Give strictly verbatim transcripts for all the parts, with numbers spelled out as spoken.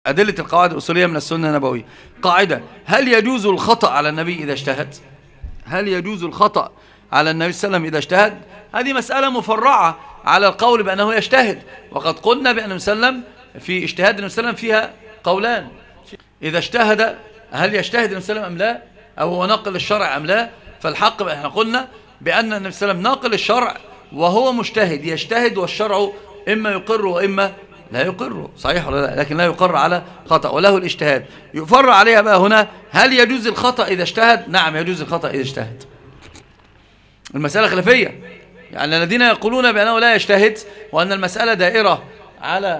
أدلة القواعد الأصولية من السنة النبوية. قاعدة: هل يجوز الخطأ على النبي إذا اجتهد؟ هل يجوز الخطأ على النبي صلى الله عليه وسلم إذا اجتهد؟ هذه مسألة مفرعة على القول بأنه يجتهد، وقد قلنا بأن النبي صلى الله عليه وسلم في اجتهاد النبي صلى الله عليه وسلم فيها قولان: إذا اجتهد هل يجتهد النبي صلى الله عليه وسلم أم لا، أو هو ناقل الشرع أم لا. فالحق احنا قلنا بأن النبي صلى الله عليه وسلم ناقل الشرع وهو مجتهد، يجتهد والشرع إما يقر وإما لا يقر، صحيح ولا لا؟ لكن لا يقر على خطأ وله الاجتهاد. يفرع عليها بقى هنا: هل يجوز الخطأ إذا اجتهد؟ نعم يجوز الخطأ إذا اجتهد. المسألة خلافية، يعني الذين يقولون بأنه لا يجتهد وأن المسألة دائرة على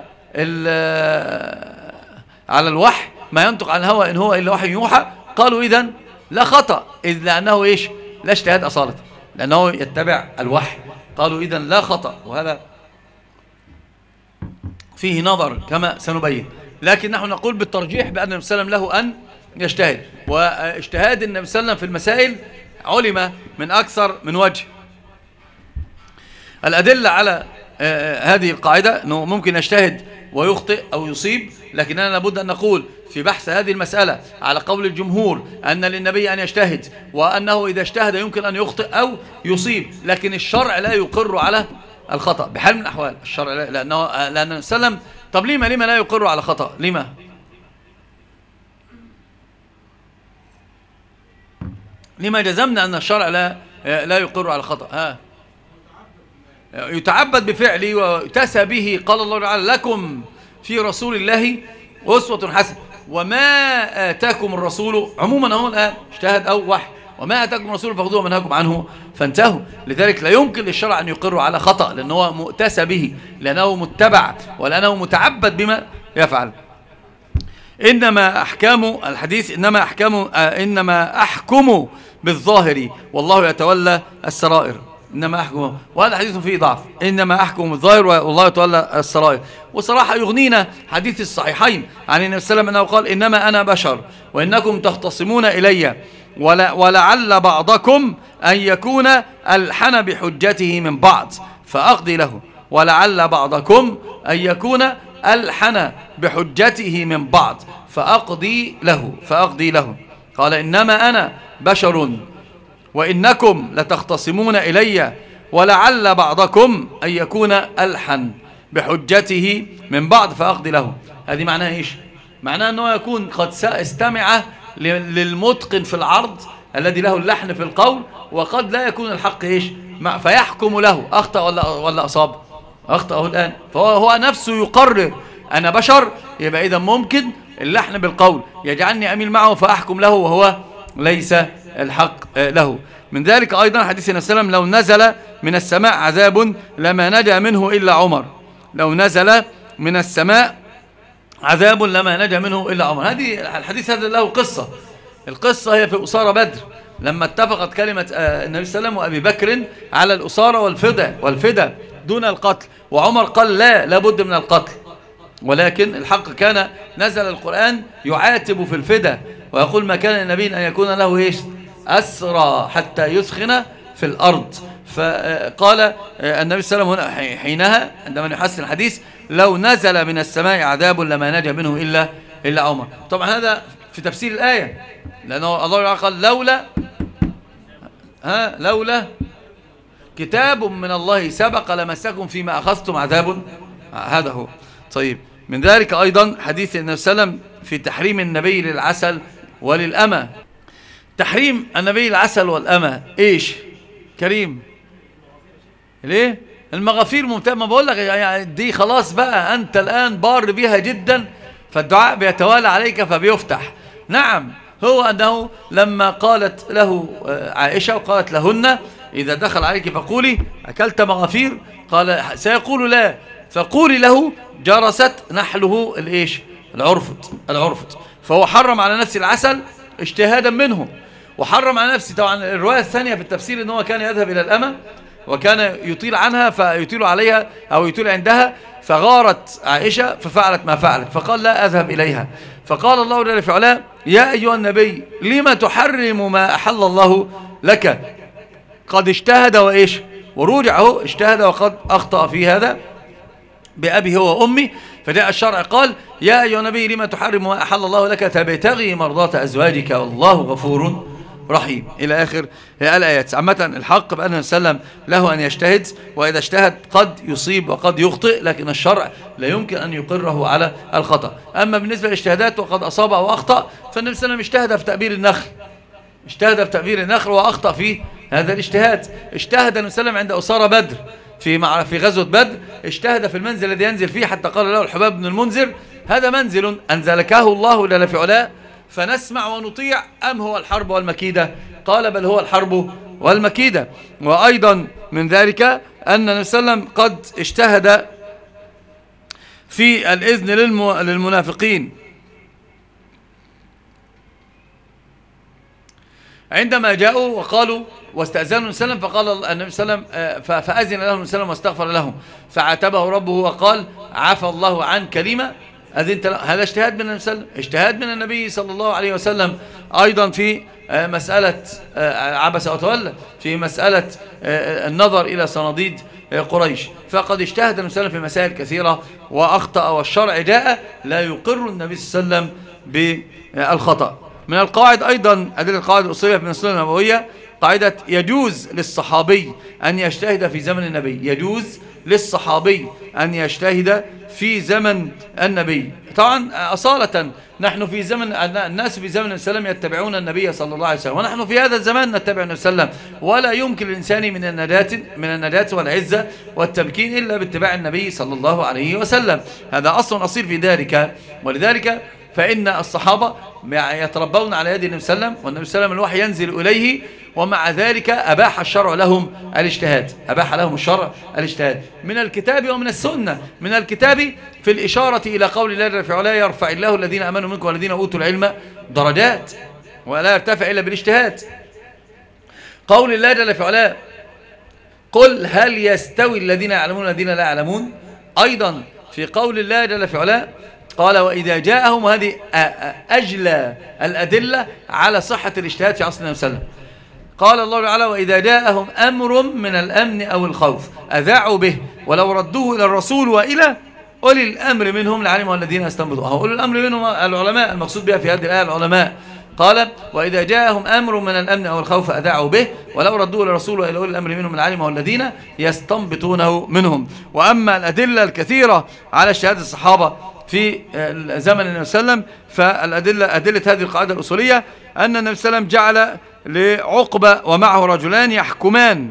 على الوحي، ما ينطق عن الهوى إن هو إلا وحي يوحى، قالوا إذن لا خطأ، إذ لأنه إيش؟ لا اجتهاد أصالة، لأنه يتبع الوحي. قالوا إذن لا خطأ، وهذا فيه نظر كما سنبين. لكن نحن نقول بالترجيح بأن النبي صلى الله عليه وسلم له أن يجتهد، واجتهاد النبي صلى الله عليه وسلم في المسائل علم من أكثر من وجه. الأدلة على هذه القاعدة أنه ممكن يجتهد ويخطئ أو يصيب، لكننا لابد أن نقول في بحث هذه المسألة على قول الجمهور أن للنبي أن يجتهد، وأنه إذا اجتهد يمكن أن يخطئ أو يصيب، لكن الشرع لا يقر على الخطأ بحال من الأحوال. الشرع لا، لأنه لأن النبي صلى الله عليه وسلم. طب لما لما لا يقر على خطأ؟ لما لما جزمنا أن الشرع لا لا يقر على خطأ؟ ها، يتعبد بفعله ويتسى به. قال الله تعالى: لكم في رسول الله أسوة حسنة. وما آتاكم الرسول عموما أهو الآن اجتهد أو وحي، وما آتاكم الرسول فخذوه ومنهاكم عنه فانتهوا. لذلك لا يمكن للشرع أن يقر على خطأ، لأنه هو مؤتسى به، لأنه متبع، ولأنه متعبد بما يفعل. إنما أحكام الحديث إنما أحكام إنما أحكم بالظاهر والله يتولى السرائر. إنما أحكم، وهذا حديث فيه ضعف. إنما أحكم بالظاهر والله يتولى السرائر. وصراحة يغنينا حديث الصحيحين عن النبي صلى الله عليه وسلم أنه قال: إنما أنا بشر وإنكم تختصمون إلي ولعل بعضكم أن يكون ألحن بحجته من بعض فأقضي له. ولعل بعضكم أن يكون ألحن بحجته من بعض فأقضي له فأقضي له قال: إنما أنا بشر وإنكم لتختصمون إلي ولعل بعضكم أن يكون ألحن بحجته من بعض فأقضي له. هذه معناها إيش؟ معناها أنه يكون قد استمع للمتقن في العرض الذي له اللحن في القول، وقد لا يكون الحق إيش؟ فيحكم له. أخطأ ولا ولا أصاب؟ أخطأه الآن، فهو هو نفسه يقرر أنا بشر، يبقى إذا ممكن اللحن بالقول يجعلني أميل معه فأحكم له وهو ليس الحق له. من ذلك أيضا حديث النبي صلى الله عليه وسلم: لو نزل من السماء عذاب لما نجا منه إلا عمر. لو نزل من السماء عذاب لما نجا منه إلا عمر. هذه الحديث هذا له قصة. القصة هي في أسارة بدر، لما اتفقت كلمة النبي صلى الله عليه وسلم وأبي بكر على الأسارة والفداء والفداء دون القتل، وعمر قال لا لابد من القتل. ولكن الحق كان نزل القرآن يعاتب في الفداء ويقول: ما كان للنبي أن يكون له إيش؟ أسرى حتى يثخن في الأرض. فقال النبي صلى الله عليه وسلم حينها عندما يحسن الحديث: لو نزل من السماء عذاب لما نجا منه إلا إلا عمر. طبعا هذا في تفسير الآية، لأنه الله قال: لولا ها لولا كتاب من الله سبق لمسكم فيما أخذتم عذاب. هذا هو. طيب، من ذلك أيضا حديث النبي صلى الله عليه وسلم في تحريم النبي للعسل وللأمة. تحريم النبي العسل والأمة إيش؟ كريم ليه؟ المغافير ممتاز. ما بقول لك يعني دي خلاص بقى أنت الآن بار بها جدا، فالدعاء بيتوالى عليك فبيفتح. نعم، هو أنه لما قالت له عائشة وقالت لهن: إذا دخل عليك فقولي أكلت مغافير؟ قال: سيقول لا. فقولي له: جرست نحله الإيش؟ العرفت العرفت. فهو حرم على نفسه العسل اجتهادا منه، وحرم على نفسه. طبعا الرواية الثانية في التفسير أنه كان يذهب إلى الأمة وكان يطيل عنها فيطيل عليها أو يطيل عندها، فغارت عائشة ففعلت ما فعلت، فقال: لا أذهب إليها. فقال الله جل في علاه: يا أيها النبي لما تحرم ما أحل الله لك؟ قد اجتهد وإيش؟ ورجع هو اجتهد وقد أخطأ في هذا بأبي هو وأمي. فجاء الشرع قال يا أيها النبي لما تحرم ما أحل الله لك تبتغي مرضات أزواجك والله غفور رحيم إلى آخر الآيات. عامة الحق بأن وسلم له أن يجتهد، وإذا اجتهد قد يصيب وقد يخطئ، لكن الشرع لا يمكن أن يقره على الخطأ. أما بالنسبة للاجتهادات وقد أصاب أو أخطأ، فالنبي صلى الله عليه وسلم اجتهد في تأبير النخل اجتهد في تأبير النخل وأخطأ في هذا الاجتهاد. اجتهد النبي صلى الله عليه وسلم عند أسارة بدر في في غزوة بدر، اجتهد في المنزل الذي ينزل فيه حتى قال له الحباب بن المنذر هذا منزل أنزلكه الله جل في علاه فنسمع ونطيع أم هو الحرب والمكيدة؟ قال بل هو الحرب والمكيدة. وأيضا من ذلك أن النبي صلى الله عليه وسلم قد اجتهد في الإذن للمنافقين عندما جاءوا وقالوا واستأذنوا النبي صلى الله عليه وسلم، فقال النبي صلى الله عليه وسلم فأذن لهم النبي صلى الله عليه وسلم واستغفر لهم، فعاتبه ربه وقال عفى الله عن كلمة أذنت له. هذا اجتهاد من النبي صلى الله عليه وسلم، اجتهاد من النبي صلى الله عليه وسلم. أيضا في مسألة عبس وتولى، في مسألة النظر إلى صناديد قريش، فقد اجتهد النبي صلى الله عليه وسلم في مسائل كثيرة وأخطأ، والشرع جاء لا يقر النبي صلى الله عليه وسلم بالخطأ. من القواعد أيضا أدلة القواعد الأصولية من السنة النبوية قاعدة يجوز للصحابي أن يجتهد في زمن النبي، يجوز للصحابي أن يجتهد في زمن النبي. طبعا أصالة نحن في زمن الناس في زمن السلام يتبعون النبي صلى الله عليه وسلم، ونحن في هذا الزمان نتبع النبي صلى الله عليه وسلم، ولا يمكن للإنسان من النجاة من النجاة والعزة والتمكين إلا باتباع النبي صلى الله عليه وسلم. هذا أصل أصيل في ذلك. ولذلك فإن الصحابة يتربون على يد النبي صلى الله عليه وسلم، والنبي صلى الله عليه وسلم الوحي ينزل إليه، ومع ذلك أباح الشرع لهم الاجتهاد، أباح لهم الشرع الاجتهاد من الكتاب ومن السنة. من الكتاب في الإشارة إلى قول الله جل في علاه يرفع الله الذين آمنوا منكم والذين أوتوا العلم درجات، ولا يرتفع إلا بالاجتهاد. قول الله جل في علاه قل هل يستوي الذين يعلمون والذين لا يعلمون. أيضا في قول الله جل في علاه قال وإذا جاءهم، هذه أجلى الأدلة على صحة الاجتهاد في عصر النبي صلى الله عليه وسلم. قال الله تعالى وإذا جاءهم أمر من الأمن أو الخوف أذاعوا به ولو ردوه إلى الرسول وإلى أولي الأمر منهم لعلمه الذين يستنبطوه. أولي الأمر منهم العلماء، المقصود بها في هذه الآية العلماء. قال وإذا جاءهم أمر من الأمن أو الخوف أذاعوا به ولو ردوه إلى الرسول وإلى أولي الأمر منهم لعلمه الذين يستنبطونه منهم. وأما الأدلة الكثيرة على اجتهاد الصحابة في زمن النبي صلى الله عليه وسلم، فالأدلة أدلة هذه القاعدة الأصولية أن النبي صلى الله عليه وسلم جعل لعقبة ومعه رجلان يحكمان،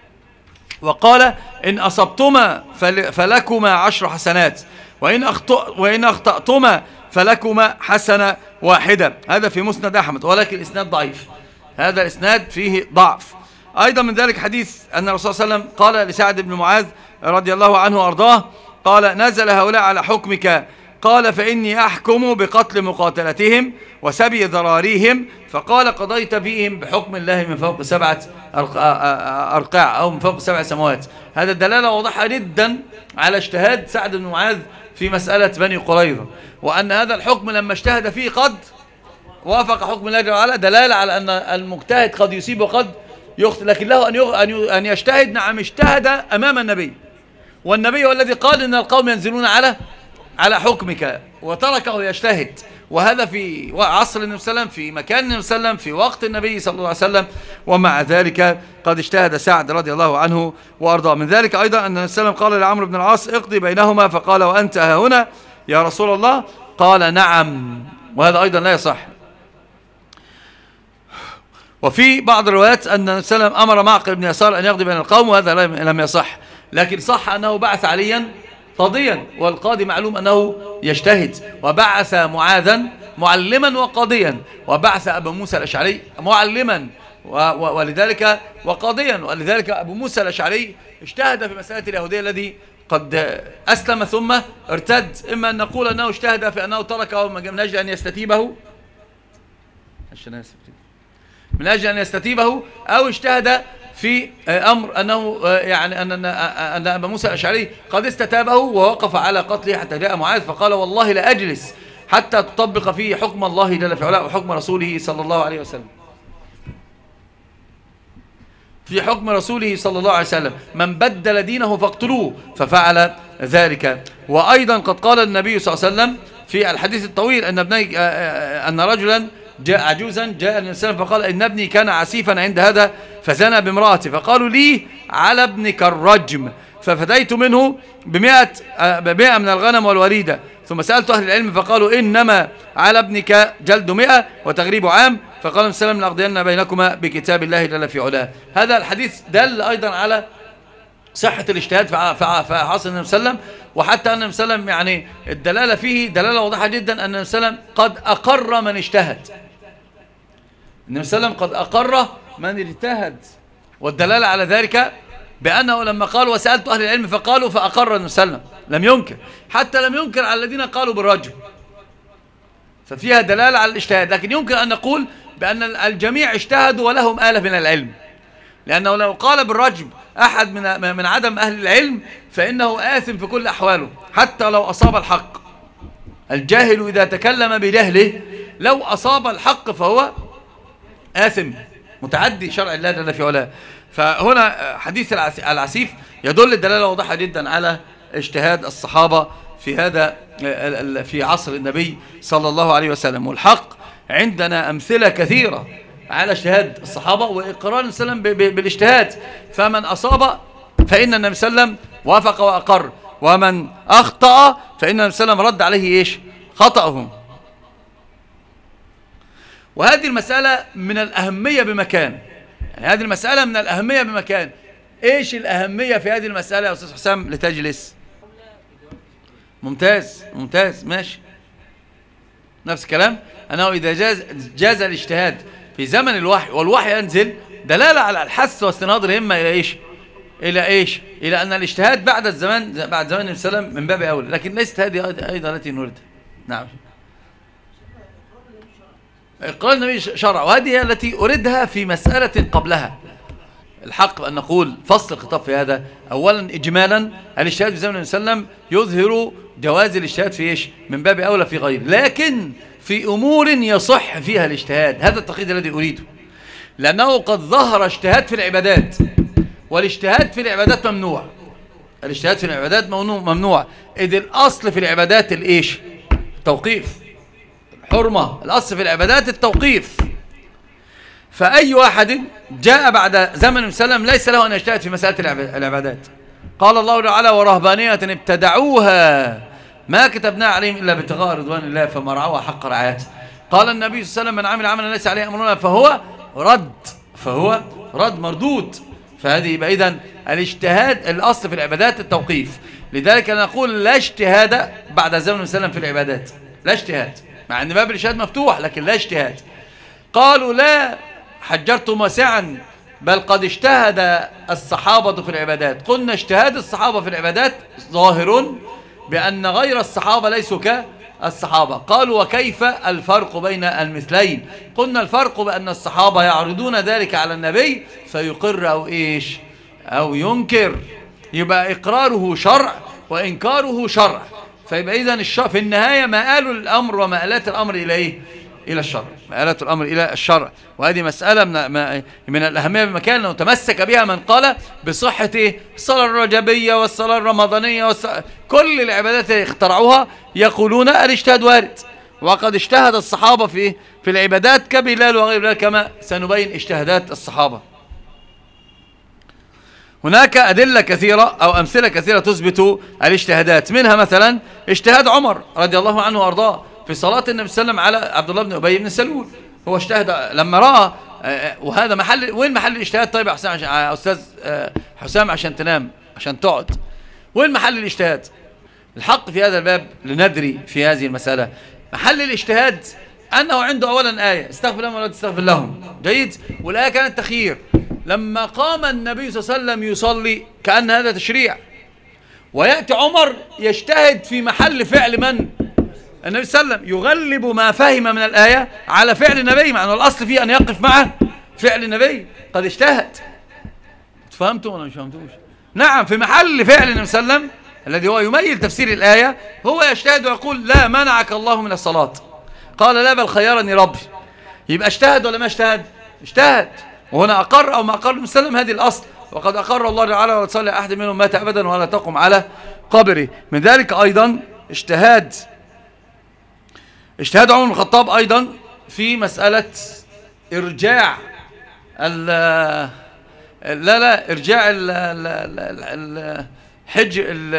وقال إن أصبتما فلكما عشر حسنات وإن, وإن أخطأتما فلكما حسنة واحدة. هذا في مسند أحمد، ولكن الإسناد ضعيف، هذا الإسناد فيه ضعف. أيضا من ذلك حديث أن الرسول صلى الله عليه وسلم قال لسعد بن معاذ رضي الله عنه وأرضاه قال نزل هؤلاء على حكمك، قال فإني أحكم بقتل مقاتلتهم وسبي ذراريهم، فقال قضيت فيهم بحكم الله من فوق سبعة أرقاع أو من فوق سبع سماوات. هذا الدلالة واضحة جدا على اجتهاد سعد بن معاذ في مسألة بني قريظة، وأن هذا الحكم لما اجتهد فيه قد وافق حكم الله جل وعلا، دلالة على أن المجتهد قد يصيب وقد يخطئ، لكن له أن يجتهد. نعم اجتهد أمام النبي، والنبي هو الذي قال إن القوم ينزلون على على حكمك، وتركه يجتهد. وهذا في عصر النبي صلى الله عليه وسلم، في مكان النبي صلى الله عليه وسلم، في وقت النبي صلى الله عليه وسلم، ومع ذلك قد اجتهد سعد رضي الله عنه وأرضاه. من ذلك أيضا أن النبي صلى الله عليه وسلم قال لعمرو بن العاص اقضي بينهما، فقال وأنت ها هنا يا رسول الله؟ قال نعم، وهذا أيضا لا يصح. وفي بعض الروايات أن النبي صلى الله عليه وسلم أمر معقل بن يسار أن يقضي بين القوم، وهذا لم يصح، لكن صح أنه بعث عليا قاضيا، والقاضي معلوم أنه يجتهد، وبعث معاذا معلما وقاضيا، وبعث أبا موسى الأشعري معلما ولذلك وقاضيا، ولذلك أبو موسى الأشعري اجتهد في مسألة اليهودية الذي قد أسلم ثم ارتد. إما أن نقول أنه اجتهد في أنه تركه من أجل أن يستتيبه من أجل أن يستتيبه أو اجتهد في أمر أنه يعني أن أن أبا موسى الأشعري قد استتابه ووقف على قتله حتى جاء معاذ فقال والله لا أجلس حتى تطبق فيه حكم الله جل في علاه وحكم رسوله صلى الله عليه وسلم. في حكم رسوله صلى الله عليه وسلم من بدل دينه فاقتلوه، ففعل ذلك. وأيضا قد قال النبي صلى الله عليه وسلم في الحديث الطويل أن ابني أن رجلا جاء عجوزا جاء النبي صلى الله عليه وسلم فقال إن ابني كان عسيفا عند هذا فزنى بامرأته، فقالوا لي على ابنك الرجم، ففديت منه بمئة, بمئة من الغنم والوريدة، ثم سألت أهل العلم فقالوا إنما على ابنك جلد مئة وتغريب عام، فقال النبي صلى الله عليه وسلم لأقضين بينكما بكتاب الله جل في علاه. هذا الحديث دل أيضا على صحة الاجتهاد في عصر النبي صلى الله عليه وسلم، وحتى أن النبي صلى الله عليه وسلم يعني الدلالة فيه دلالة واضحة جدا أن النبي صلى الله عليه وسلم قد أقر من اجتهد. النبي صلى الله عليه وسلم قد أقر من اجتهد، والدلالة على ذلك بأنه لما قال وسألت أهل العلم فقالوا فأقر النبي صلى الله عليه وسلم، لم ينكر، حتى لم ينكر على الذين قالوا بالرجم، ففيها دلالة على الاجتهاد. لكن يمكن أن نقول بأن الجميع اجتهدوا ولهم آلة من العلم، لأنه لو قال بالرجم أحد من من عدم أهل العلم فإنه آثم في كل أحواله حتى لو أصاب الحق. الجاهل إذا تكلم بجهله لو أصاب الحق فهو آثم متعدي شرع الله جل في علاه. فهنا حديث العسيف يدل الدلالة واضحة جدا على اجتهاد الصحابة في هذا في عصر النبي صلى الله عليه وسلم. والحق عندنا أمثلة كثيرة على اجتهاد الصحابة وإقرار النبي صلى الله عليه وسلم بالاجتهاد، فمن أصاب فإن النبي صلى الله عليه وسلم وافق وأقر، ومن أخطأ فإن النبي صلى الله عليه وسلم رد عليه إيش خطأه. وهذه المسألة من الأهمية بمكان، يعني هذه المسألة من الأهمية بمكان. إيش الأهمية في هذه المسألة يا أستاذ حسام لتجلس؟ ممتاز ممتاز ماشي. نفس الكلام أنه إذا جاز, جاز الاجتهاد في زمن الوحي والوحي ينزل دلالة على الحث واستنهاض الهمة إلى إيش؟ إلى إيش؟ إلى أن الاجتهاد بعد الزمان بعد زمان النبي صلى الله عليه وسلم من باب أولى، لكن ليست هذه أيضا التي نريدها. نعم. إقرار النبي شرع، وهذه هي التي أريدها في مسألة قبلها. الحق أن نقول فصل الخطاب في هذا. أولا إجمالا الاجتهاد في زمن النبي صلى الله عليه وسلم يظهر جواز الاجتهاد في إيش؟ من باب أولى في غيره، لكن في أمور يصح فيها الاجتهاد. هذا التقييد الذي أريده، لأنه قد ظهر اجتهاد في العبادات، والاجتهاد في العبادات ممنوع. الاجتهاد في العبادات ممنوع، إذ الأصل في العبادات الإيش؟ التوقيف. حرمة الأصل في العبادات التوقيف. فأي واحد جاء بعد زمن النبي صلى الله عليه وسلم ليس له أن يجتهد في مسألة العبادات. قال الله تعالى ورهبانية ابتدعوها ما كتبنا عليهم إلا ابتغاء رضوان الله فما رعوها حق رعايته. قال النبي صلى الله عليه وسلم من عمل عملا ليس عليه أمرنا فهو رد، فهو رد مردود. فهذه يبقى إذن الاجتهاد الأصل في العبادات التوقيف. لذلك نقول لا اجتهاد بعد زمن النبي صلى الله عليه وسلم في العبادات، لا اجتهاد، مع أن باب الاجتهاد مفتوح لكن لا اجتهاد. قالوا لا حجرتم واسعا بل قد اجتهد الصحابة في العبادات. قلنا اجتهاد الصحابة في العبادات ظاهر بأن غير الصحابة ليسوا كالصحابة. قالوا وكيف الفرق بين المثلين؟ قلنا الفرق بأن الصحابة يعرضون ذلك على النبي فيقر أو إيش أو ينكر، يبقى إقراره شرع وإنكاره شرع. فيبقى إذن في النهاية مآل الأمر ومآلات الأمر إلى إيه؟ إلى الشرع، مآلات الأمر إلى الشرع. وهذه مسألة من, من الأهمية بمكان لو تمسك بها من قال بصحة إيه؟ الصلاة الرجبية والصلاة الرمضانية والصلاة كل العبادات اللي اخترعوها يقولون الاجتهاد وارد، وقد اجتهد الصحابة في في العبادات كبلال وغير بلال كما سنبين اجتهادات الصحابة. هناك أدلة كثيرة أو أمثلة كثيرة تثبت الاجتهادات، منها مثلا اجتهاد عمر رضي الله عنه وأرضاه في صلاة النبي صلى الله عليه وسلم على عبد الله بن أبي بن سلول. هو اجتهد لما رأى، وهذا محل، وين محل الاجتهاد؟ طيب يا حسام يا أستاذ حسام عشان تنام عشان تقعد، وين محل الاجتهاد؟ الحق في هذا الباب لندري في هذه المسألة. محل الاجتهاد أنه عنده أولا آية استغفر لهم ولا تستغفر لهم، جيد، والآية كانت تخيير. لما قام النبي صلى الله عليه وسلم يصلي كأن هذا تشريع، ويأتي عمر يجتهد في محل فعل من؟ النبي صلى الله عليه وسلم، يغلب ما فهم من الآية على فعل النبي، مع أنه الأصل فيه أن يقف مع فعل النبي. قد اجتهد. فهمتم ولا مش فهمتوش؟ نعم، في محل فعل النبي صلى الله عليه وسلم الذي هو يميل تفسير الآية هو يجتهد ويقول لا منعك الله من الصلاة، قال لا بل خيرني ربي. يبقى اجتهد ولا ما اجتهد؟ اجتهد. وهنا أقر أو ما أقر النبي صلى الله عليه وسلم، هذه الأصل. وقد أقر الله تعالى ولا تصلي أحد منهم مات أبدا ولا تقم على قبره. من ذلك أيضا اجتهاد اجتهاد عمر بن الخطاب أيضا في مسألة إرجاع ال لا لا إرجاع الحج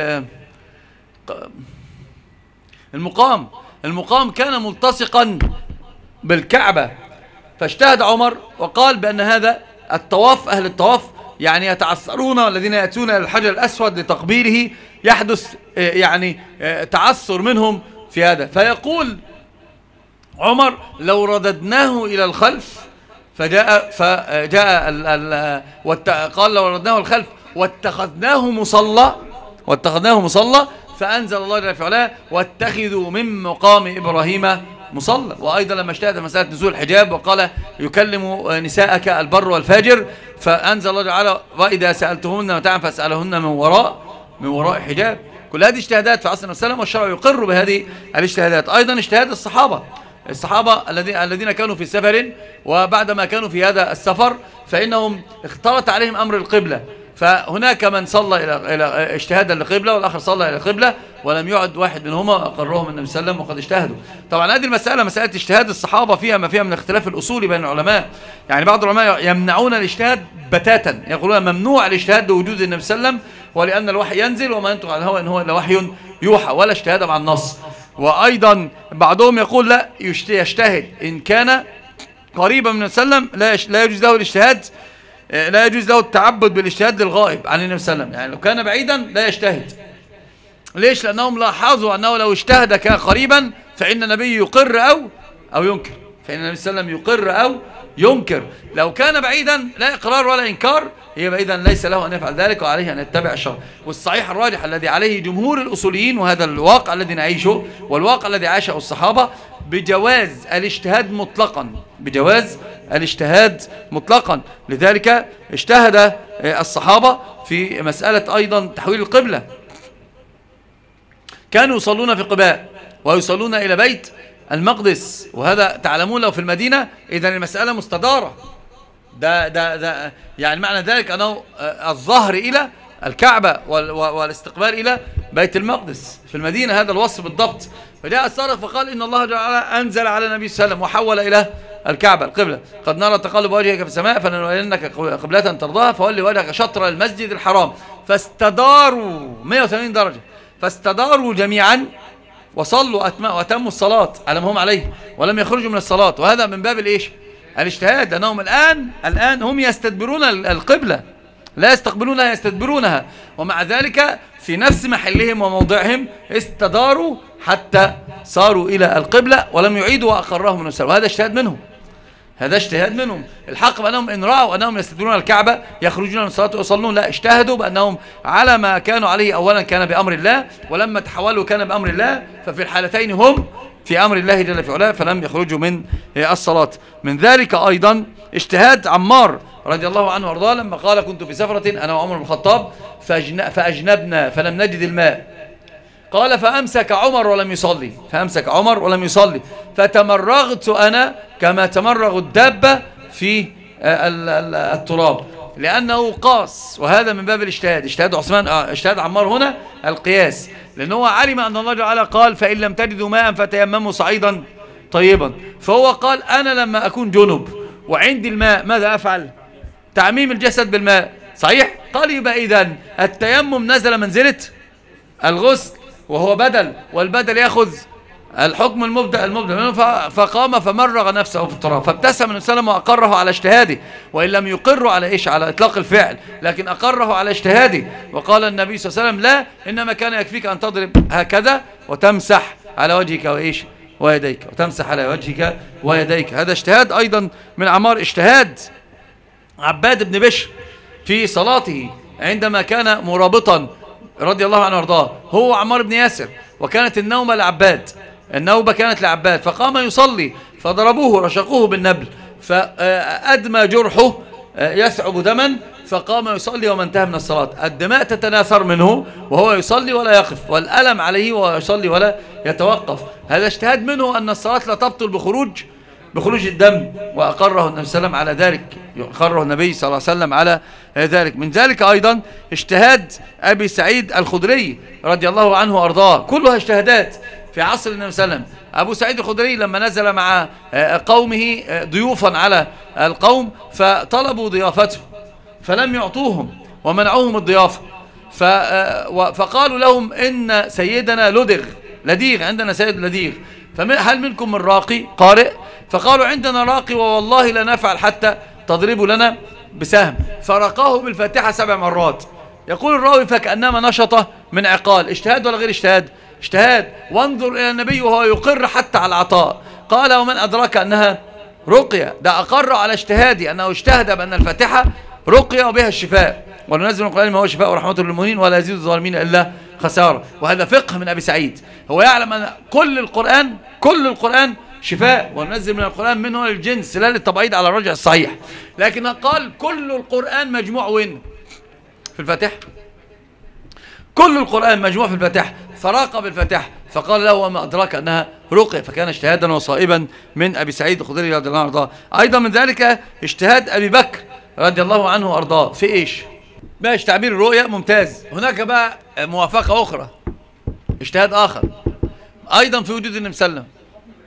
المقام المقام كان ملتصقا بالكعبة، فاجتهد عمر وقال بأن هذا الطواف أهل الطواف يعني يتعثرون، والذين يأتون إلى الحجر الأسود لتقبيله يحدث يعني تعثر منهم في هذا، فيقول عمر لو رددناه إلى الخلف فجاء فجاء ال ال قال لو رددناه الخلف واتخذناه مصلى واتخذناه مصلى فأنزل الله جل في علاه واتخذوا من مقام إبراهيم مصلى. وأيضا لما اجتهد مسألة نزول الحجاب وقال يكلم نساءك البر والفاجر، فأنزل الله تعالى وإذا سألتهن متاعا فاسألهن من وراء من وراء حجاب. كل هذه اجتهادات في عصر النبي صلى الله عليه وسلم، والشرع يقر بهذه الاجتهادات. أيضا اجتهاد الصحابة الصحابة الذين كانوا في سفر، وبعدما كانوا في هذا السفر فإنهم اختلط عليهم أمر القبلة، فهناك من صلى إلى إلى اجتهادا لقبلة، والآخر صلى إلى قبلة، ولم يعد واحد منهما أقرهم النبي صلى الله عليه وسلم وقد اجتهدوا. طبعا هذه المسألة مسألة اجتهاد الصحابة فيها ما فيها من اختلاف الأصول بين العلماء، يعني بعض العلماء يمنعون الاجتهاد بتاتا، يقولون ممنوع الاجتهاد لوجود النبي صلى الله عليه وسلم، ولأن الوحي ينزل وما ينطق عن الهوى إن هو إلا وحي يوحى، ولا اجتهاد مع النص. وأيضا بعضهم يقول لا يجتهد إن كان قريبا من النبي صلى الله عليه وسلم، لا يجوز له الاجتهاد، لا يجوز له التعبد بالاجتهاد للغائب عن النبي صلى الله عليه وسلم، يعني لو كان بعيدا لا يجتهد. ليش؟ لأنهم لاحظوا أنه لو اجتهد كان قريبا فإن النبي يقر أو أو ينكر، فإن النبي صلى الله عليه وسلم يقر أو ينكر. لو كان بعيدا لا إقرار ولا إنكار، هي بعيدا ليس له أن يفعل ذلك، وعليه أن يتبع الشرع. والصحيح الراجح الذي عليه جمهور الأصوليين، وهذا الواقع الذي نعيشه والواقع الذي عاشه الصحابة، بجواز الاجتهاد مطلقا، بجواز الاجتهاد مطلقا. لذلك اجتهد الصحابة في مسألة أيضا تحويل القبلة. كانوا يصلون في قباء ويصلون إلى بيت المقدس، وهذا تعلمون لو في المدينة إذن المسألة مستدارة. ده, ده, ده يعني معنى ذلك أنه الظهر إلى الكعبة والاستقبال إلى بيت المقدس في المدينة، هذا الوصف بالضبط. فجاء السارق فقال إن الله تعالى أنزل على النبي صلى الله عليه وسلم وحول إلى الكعبة القبلة، قد نرى تقلب وجهك في السماء فلنولينك قبلة ترضاها فولي وجهك شطر المسجد الحرام. فاستداروا مئة وثمانين درجة، فاستداروا جميعا وصلوا وأتموا الصلاة على ما هم عليه، ولم يخرجوا من الصلاة. وهذا من باب الإيش؟ الاجتهاد، لأنهم الآن الآن هم يستدبرون القبلة، لا يستقبلونها يستدبرونها، ومع ذلك في نفس محلهم وموضعهم استداروا حتى صاروا إلى القبلة ولم يعيدوا وأقرهم من السلام. وهذا اجتهاد منهم، هذا اجتهاد منهم. الحق بأنهم إن رأوا أنهم يستدبرون الكعبة يخرجون من الصلاة ويصلون، لا، اجتهدوا بأنهم على ما كانوا عليه أولا كان بأمر الله، ولما تحولوا كان بأمر الله، ففي الحالتين هم في أمر الله جل في علاه فلم يخرجوا من الصلاة. من ذلك أيضا اجتهاد عمار رضي الله عنه وارضاه لما قال كنت في سفرة أنا وعمر بن الخطاب فأجنبنا فلم نجد الماء، قال فأمسك عمر ولم يصلي فأمسك عمر ولم يصلي فتمرغت أنا كما تمرغ الدابة في التراب، لأنه قاس. وهذا من باب الاجتهاد، اجتهاد عثمان اجتهاد عمار هنا القياس، لأنه علم أن الله تعالى قال فإن لم تجدوا ماء فتيمموا صعيدا طيبا، فهو قال أنا لما أكون جنب وعندي الماء ماذا أفعل؟ تعميم الجسد بالماء، صحيح؟ قال يبقى إذن التيمم نزل منزلة الغسل وهو بدل، والبدل يأخذ الحكم المبدأ المبدأ منه، فقام فمرغ نفسه في التراب، فابتسم النبي صلى الله عليه وسلم وأقره على اجتهاده، وإن لم يقره على إيش؟ على إطلاق الفعل، لكن أقره على اجتهاده. وقال النبي صلى الله عليه وسلم لا، إنما كان يكفيك أن تضرب هكذا وتمسح على وجهك وإيش؟ ويديك، وتمسح على وجهك ويديك. هذا اجتهاد أيضا من عمار. اجتهاد عباد بن بشر في صلاته عندما كان مرابطا رضي الله عنه وارضاه هو عمار بن ياسر، وكانت النومة لعباد، النوبة كانت لعباد، فقام يصلي فضربوه رشقوه بالنبل فأدمى جرحه يسعب دما، فقام يصلي وما انتهى من الصلاة الدماء تتناثر منه وهو يصلي ولا يقف، والألم عليه وهو يصلي ولا يتوقف. هذا اجتهاد منه أن الصلاة لا تبطل بخروج بخروج الدم، وأقره النبي صلى الله عليه وسلم على ذلك، أقره النبي صلى الله عليه وسلم على ذلك. من ذلك أيضا اجتهاد أبي سعيد الخدري رضي الله عنه وأرضاه، كلها اجتهادات في عصر النبي صلى الله عليه وسلم. أبو سعيد الخدري لما نزل مع قومه ضيوفا على القوم فطلبوا ضيافته فلم يعطوهم ومنعوهم الضيافة، فقالوا لهم إن سيدنا لدغ لديغ، عندنا سيد لديغ، فهل منكم من راقي قارئ؟ فقالوا عندنا راقي ووالله لا نفعل حتى تضربوا لنا بسهم، فرقاه بالفاتحة سبع مرات. يقول الراوي فكأنما نشط من عقال. اجتهاد ولا غير اجتهاد؟ اجتهاد. وانظر إلى النبي وهو يقر حتى على العطاء، قال ومن أدرك أنها رقية، ده أقر على اجتهادي أنه اجتهد بأن الفاتحة رقية وبها الشفاء، وننزل من القرآن ما هو شفاء ورحمة للمؤمنين ولا يزيد الظالمين إلا خسارة. وهذا فقه من أبي سعيد، هو يعلم أن كل القرآن كل القرآن شفاء، وننزل من القرآن منه للجنس لا للتبعيد على الرجع الصحيح، لكن قال كل القرآن مجموع وين؟ في الفاتحة. كل القرآن مجموع في الفاتحة، فراقب الفاتحة فقال له وما أدراك أنها رقية، فكان اجتهادا وصائبا من أبي سعيد الخدري رضي الله عنه وأرضاه. أيضا من ذلك اجتهاد أبي بكر رضي الله عنه وأرضاه في إيش؟ باش تعبير الرؤية ممتاز. هناك بقى موافقة أخرى، اجتهاد آخر أيضا في وجود النبي صلى الله عليه وسلم،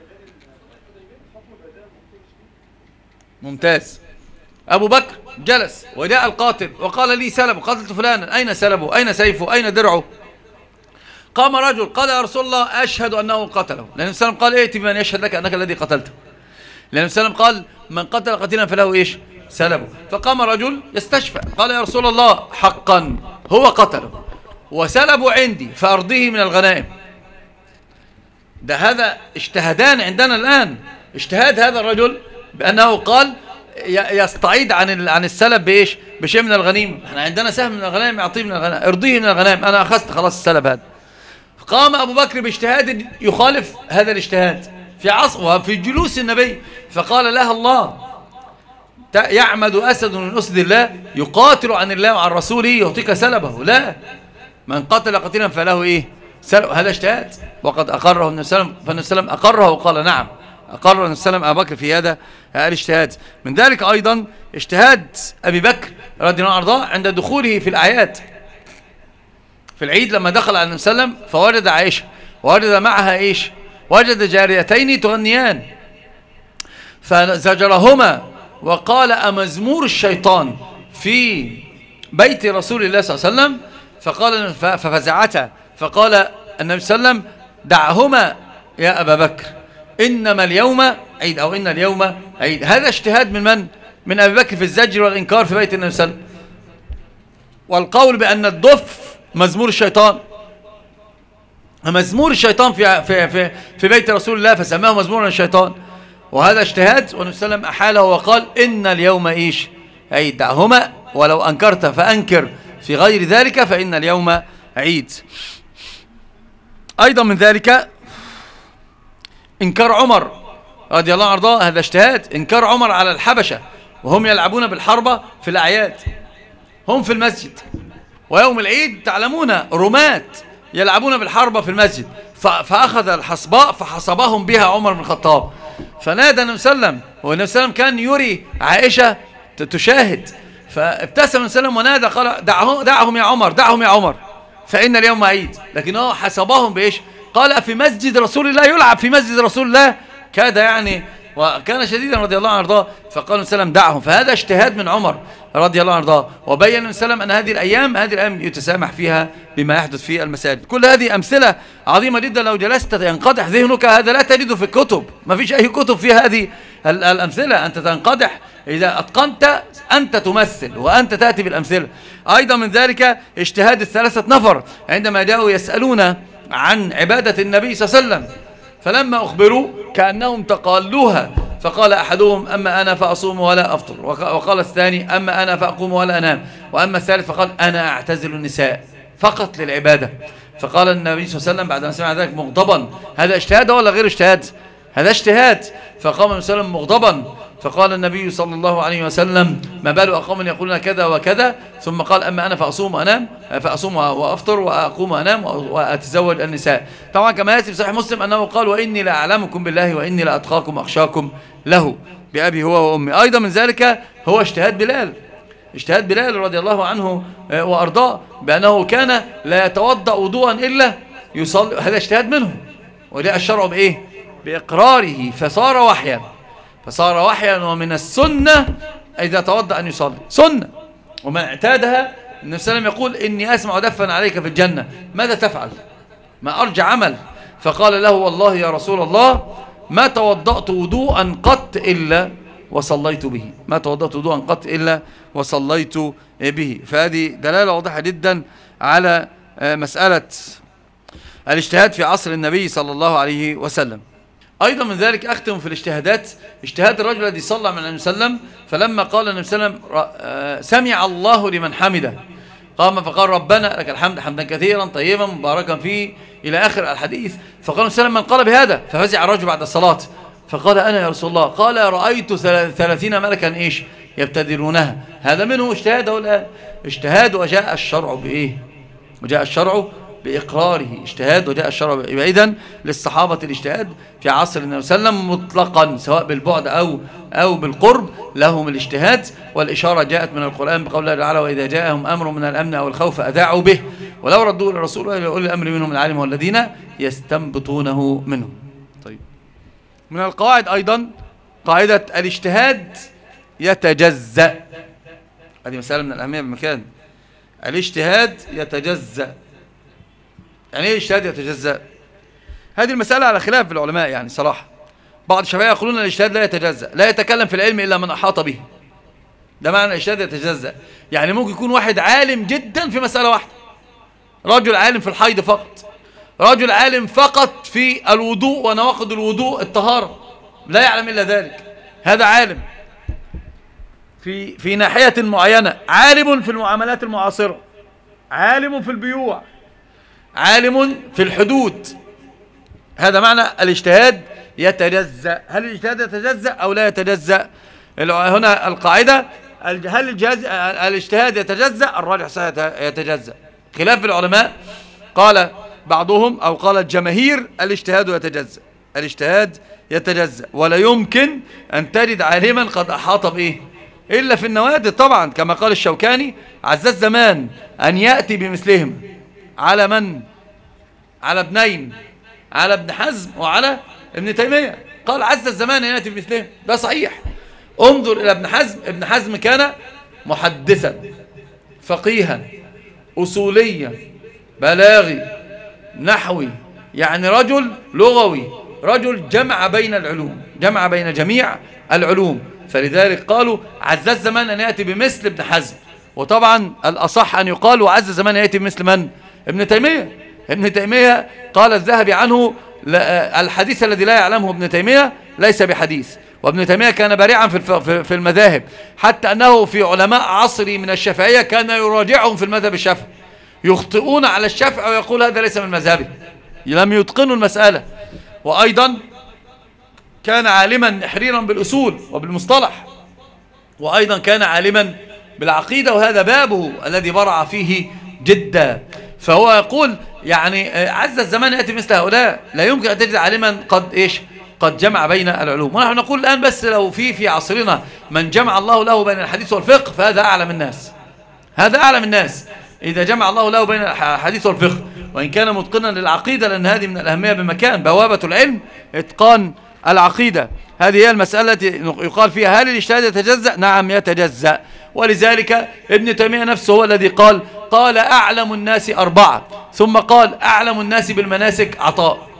ممتاز. أبو بكر جلس وجاء القاتل وقال لي سلبه، قتلت فلانا، أين سلبه؟ أين سيفه؟ أين درعه؟ قام رجل قال يا رسول الله أشهد أنه قتله، لأن النبي صلى الله عليه وسلم قال ائت بمن يشهد لك أنك الذي قتلته، لأن النبي صلى الله عليه وسلم قال من قتل قتيلا فله إيش؟ سلبه. فقام رجل يستشفى قال يا رسول الله حقا هو قتله وسلبه عندي فأرضيه من الغنائم. ده هذا اجتهادان عندنا الآن. اجتهاد هذا الرجل بأنه قال يستعيد عن عن السلب بايش؟ بشيء من الغنيمه، احنا عندنا سهم من الغنائم يعطيه من الغنائم، ارضيه من الغنائم، انا اخذت خلاص السلب هذا. قام ابو بكر باجتهاد يخالف هذا الاجتهاد في عصر وفي جلوس النبي، فقال لها الله يعمد اسد من اسد الله يقاتل عن الله وعن رسوله يعطيك سلبه، لا، من قتل قتيلا فله ايه؟ سلب. هذا اجتهاد وقد اقره النبي صلى الله عليه وسلم، فالنبي صلى الله عليه وسلم اقره وقال نعم، أقر النبي صلى الله عليه وسلم أبو بكر في هذا الاجتهاد. من ذلك أيضا اجتهاد أبي بكر رضي الله عنه عند دخوله في الأعياد، في العيد لما دخل على النبي صلى الله عليه وسلم فوجد عائشة ووجد معها إيش؟ وجد جاريتين تغنيان فزجرهما وقال أمزمور الشيطان في بيت رسول الله صلى الله عليه وسلم؟ فقال ففزعتا، فقال النبي صلى الله عليه وسلم دعهما يا أبا بكر إنما اليوم عيد، أو إن اليوم عيد. هذا اجتهاد من من؟ من أبي بكر في الزجر والإنكار في بيت النبي صلى الله عليه وسلم، والقول بأن الضف مزمور الشيطان، مزمور الشيطان في في في في بيت رسول الله فسماه مزمورا الشيطان، وهذا اجتهاد. والنبي صلى الله عليه وسلم أحاله وقال إن اليوم إيش؟ عيد، دعهما ولو أنكرت فأنكر في غير ذلك فإن اليوم عيد. أيضا من ذلك إنكار عمر رضي الله عنه، هذا اجتهاد. إنكار عمر على الحبشة وهم يلعبون بالحربة في الأعياد، هم في المسجد ويوم العيد تعلمون رماة يلعبون بالحربة في المسجد، فأخذ الحصباء فحصبهم بها عمر بن الخطاب، فنادى النبي صلى الله عليه وسلم، والنبي صلى الله عليه وسلم كان يري عائشة تشاهد، فابتسم النبي صلى الله عليه وسلم ونادى قال دعهم, دعهم يا عمر، دعهم يا عمر فإن اليوم عيد، لكنه حسبهم بإيش؟ قال في مسجد رسول الله، يلعب في مسجد رسول الله، كاد يعني وكان شديدا رضي الله عنه وارضاه، فقال النبي صلى الله عليه وسلم دعهم. فهذا اجتهاد من عمر رضي الله عنه وارضاه، وبين النبي صلى الله عليه وسلم أن هذه الأيام هذه الأيام يتسامح فيها بما يحدث في المساجد. كل هذه أمثلة عظيمة جدا لو جلست ينقدح ذهنك، هذا لا تجده في الكتب، ما فيش أي كتب فيها هذه الأمثلة، أنت تنقدح إذا أتقنت أنت تمثل وأنت تأتي بالأمثلة. أيضا من ذلك اجتهاد الثلاثة نفر عندما جاءوا يسألون عن عبادة النبي صلى الله عليه وسلم، فلما أخبروا كأنهم تقالوها، فقال أحدهم أما أنا فأصوم ولا أفطر، وقال الثاني أما أنا فأقوم ولا أنام، وأما الثالث فقال أنا أعتزل النساء فقط للعبادة. فقال النبي صلى الله عليه وسلم بعد ما سمع ذلك مغضبا، هذا اجتهاد ولا غير اجتهاد؟ هذا اجتهاد. فقام النبي صلى الله عليه وسلم مغضبا فقال النبي صلى الله عليه وسلم ما بال أقوم يقولون كذا وكذا، ثم قال أما أنا فأصوم وأنام فأصوم وأفطر وأقوم وأنام وأتزوج النساء. طبعا كما يأتي في صحيح مسلم أنه قال وإني لأعلمكم بالله وإني لأتقاكم وأخشاكم له بأبي هو وأمي. أيضا من ذلك هو اجتهاد بلال، اجتهاد بلال رضي الله عنه وأرضاه بأنه كان لا يتوضأ وضوءا إلا يصلي، هذا اجتهاد منه، وجاء الشرع بإيه؟ بإقراره، فصار وحيا، فصار وحيا ومن السنة إذا توضأ أن يصلي سنة، ومن اعتادها النبي صلى الله عليه وسلم يقول إني أسمع دفا عليك في الجنة ماذا تفعل؟ ما أرجع عمل. فقال له والله يا رسول الله ما توضأت وضوءا قط إلا وصليت به، ما توضأت وضوءا قط إلا وصليت به. فهذه دلالة واضحة جدا على مسألة الاجتهاد في عصر النبي صلى الله عليه وسلم. أيضا من ذلك أختم في الاجتهادات اجتهاد الرجل الذي صلى من النبي صلى الله عليه وسلم، فلما قال النبي صلى الله عليه وسلم سمع الله لمن حمده قام فقال ربنا لك الحمد حمدا كثيرا طيبا مباركا فيه إلى آخر الحديث. فقال النبي صلى الله عليه وسلم من قال بهذا؟ ففزع الرجل بعد الصلاة فقال أنا يا رسول الله. قال رأيت ثلاثين ملكا إيش يبتدرونها. هذا منه اجتهاده الآن، اجتهاد وجاء الشرع بإيه؟ وجاء الشرع بإقراره، اجتهاد وجاء الشرع. إذن للصحابة الاجتهاد في عصر النبي صلى الله عليه وسلم مطلقا سواء بالبعد أو أو بالقرب لهم الاجتهاد، والإشارة جاءت من القرآن بقول الله تعالى وإذا جاءهم أمر من الأمن أو الخوف أذاعوا به ولو ردوا إلى الرسول وإلى أولي الأمر منهم العالم والذين يستنبطونه منهم. طيب، من القواعد أيضا قاعدة الاجتهاد يتجزأ، هذه مسألة من الأهمية بمكان. الاجتهاد يتجزأ، يعني ايه الاجتهاد يتجزأ؟ هذه المسألة على خلاف في العلماء يعني صراحة. بعض الشافعية يقولون الاجتهاد لا يتجزأ، لا يتكلم في العلم إلا من أحاط به، ده معنى الاجتهاد يتجزأ. يعني ممكن يكون واحد عالم جدا في مسألة واحدة، رجل عالم في الحيض فقط، رجل عالم فقط في الوضوء ونواقض الوضوء الطهارة، لا يعلم إلا ذلك، هذا عالم في في ناحية معينة، عالم في المعاملات المعاصرة، عالم في البيوع، عالم في الحدود. هذا معنى الاجتهاد يتجزأ. هل الاجتهاد يتجزأ أو لا يتجزأ؟ هنا القاعدة هل الاجتهاد يتجزأ؟ الراجح يتجزأ، خلاف العلماء. قال بعضهم أو قال الجماهير الاجتهاد يتجزأ، الاجتهاد يتجزأ، ولا يمكن أن تجد عالما قد أحاط بإيه إلا في النوادر طبعا، كما قال الشوكاني عز الزمان أن يأتي بمثلهم على من؟ على ابنين، على ابن حزم وعلى ابن تيمية. قال عز الزمان أن يأتي بمثلهم، ده صحيح. انظر إلى ابن حزم، ابن حزم كان محدثا فقيها أصوليا بلاغي نحوي، يعني رجل لغوي، رجل جمع بين العلوم، جمع بين جميع العلوم. فلذلك قالوا عز الزمان أن يأتي بمثل ابن حزم، وطبعا الأصح أن يقال وعز الزمان أن يأتي بمثل من؟ ابن تيمية. ابن تيمية قال الذهبي عنه الحديث الذي لا يعلمه ابن تيمية ليس بحديث، وابن تيمية كان بارعا في المذاهب، حتى أنه في علماء عصري من الشافعية كان يراجعهم في المذهب الشافعي، يخطئون على الشافعي ويقول هذا ليس من مذهبه، لم يتقنوا المسألة. وأيضا كان عالما نحريرا بالأصول وبالمصطلح، وأيضا كان عالما بالعقيدة، وهذا بابه الذي برع فيه جدا. فهو يقول يعني عز الزمان يأتي مثل هؤلاء، لا يمكن أن تجد عالما قد إيش قد جمع بين العلوم. ونحن نقول الآن بس لو في في عصرنا من جمع الله له بين الحديث والفقه فهذا أعلم الناس، هذا أعلم الناس إذا جمع الله له بين الحديث والفقه، وإن كان متقنا للعقيدة، لأن هذه من الأهمية بمكان، بوابة العلم إتقان العقيدة. هذه هي المسألة التي يقال فيها هل الاجتهاد يتجزأ؟ نعم يتجزأ. ولذلك ابن تيمية نفسه هو الذي قال قال أعلم الناس أربعة، ثم قال أعلم الناس بالمناسك عطاء،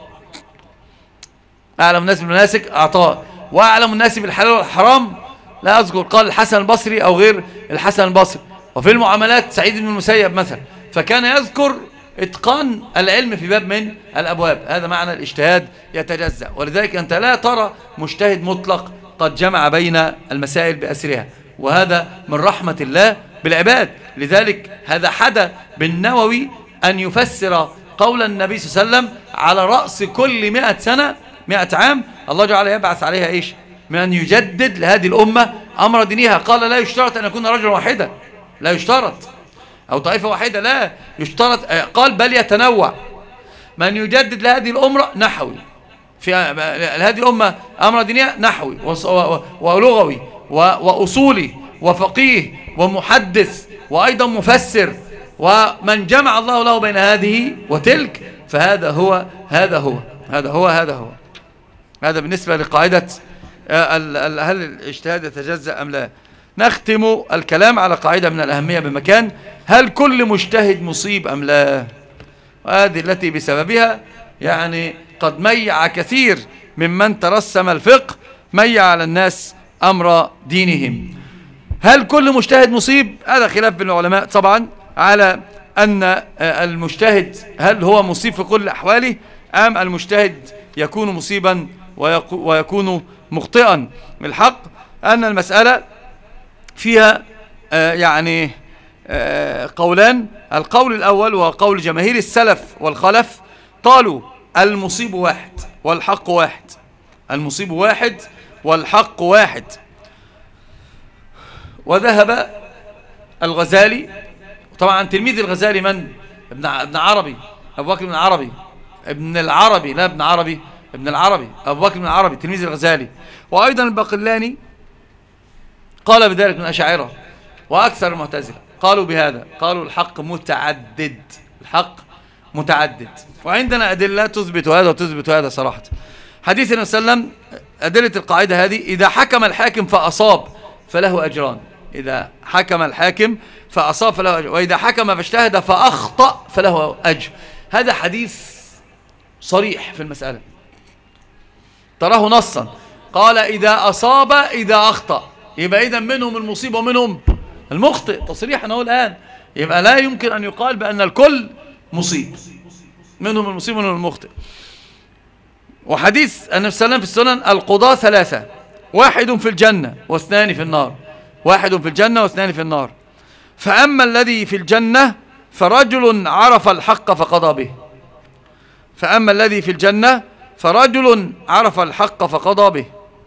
أعلم الناس بالمناسك عطاء، وأعلم الناس بالحلال والحرام لا أذكر، قال الحسن البصري أو غير الحسن البصري. وفي المعاملات سعيد بن المسيب مثلا، فكان يذكر إتقان العلم في باب من الأبواب. هذا معنى الاجتهاد يتجزأ. ولذلك أنت لا ترى مجتهد مطلق قد جمع بين المسائل بأسرها، وهذا من رحمة الله بالعباد. لذلك هذا حدا بالنووي أن يفسر قول النبي صلى الله عليه وسلم على رأس كل مئة سنة، مئة عام الله جعل يبعث عليها إيش من أن يجدد لهذه الأمة أمر دينها. قال لا يشترط أن يكون رجلا واحدا، لا يشترط، أو طائفة واحدة، لا يشترط. قال بل يتنوع. من يجدد لهذه الأمة نحوي، في هذه الأمة أمر دينها نحوي ولغوي وأصولي وفقيه ومحدث وأيضا مفسر، ومن جمع الله له بين هذه وتلك فهذا هو هذا هو هذا هو هذا هو هذا بالنسبة لقاعدة هل الاجتهاد يتجزأ أم لا. نختم الكلام على قاعدة من الأهمية بمكان: هل كل مجتهد مصيب أم لا؟ وهذه التي بسببها يعني قد ميع كثير ممن ترسم الفقه، ميع على الناس أمر دينهم. هل كل مجتهد مصيب؟ هذا خلاف بين العلماء طبعا على أن المجتهد هل هو مصيب في كل أحواله، أم المجتهد يكون مصيبا ويكون مخطئا. الحق أن المسألة فيها يعني قولان. القول الأول وقول جماهير السلف والخلف، قالوا المصيب واحد والحق واحد، المصيب واحد والحق واحد. وذهب الغزالي، طبعا تلميذ الغزالي من؟ ابن ابن عربي، أبو بكر بن عربي، ابن العربي، لا ابن عربي، ابن العربي، أبو بكر بن عربي تلميذ الغزالي. وأيضا الباقلاني قال بذلك من الأشاعرة، وأكثر المعتزلة قالوا بهذا، قالوا الحق متعدد، الحق متعدد. وعندنا أدلة تثبت هذا وتثبت هذا صراحة. حديث النبي صلى الله عليه وسلم أدلة القاعدة هذه: إذا حكم الحاكم فأصاب فله أجران، إذا حكم الحاكم فأصاب فله أجر، وإذا حكم فاجتهد فأخطأ فله أجر. هذا حديث صريح في المسألة، تراه نصا، قال إذا أصاب إذا أخطأ، يبقى إذا منهم المصيب ومنهم المخطئ تصريحا هو الآن. يبقى لا يمكن أن يقال بأن الكل مصيب، منهم المصيب ومنهم المخطئ. وحديث النبي صلى الله عليه وسلم في السنن: القضاة ثلاثة، واحد في الجنة واثنان في النار، واحد في الجنة واثنان في النار. فأما الذي في الجنة فرجل عرف الحق فقضى به، فأما الذي في الجنة فرجل عرف الحق فقضى به،